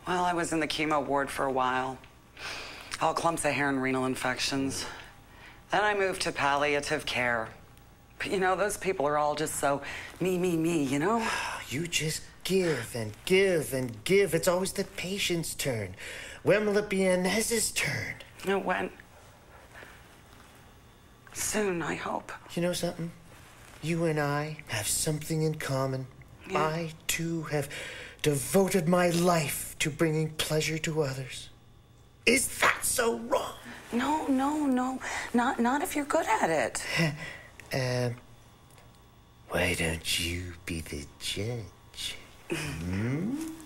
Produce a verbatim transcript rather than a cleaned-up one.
Well, I was in the chemo ward for a while. All clumps of hair and renal infections. Then I moved to palliative care. But, you know, those people are all just so me, me, me, you know? You just give and give and give. It's always the patient's turn. When will it be Inez's turn? No, when? Soon, I hope. You know something? You and I have something in common. Yeah. I, too, have devoted my life to bringing pleasure to others. Is that so wrong? No, no, no. Not, not if you're good at it. um, why don't you be the judge? Hmm?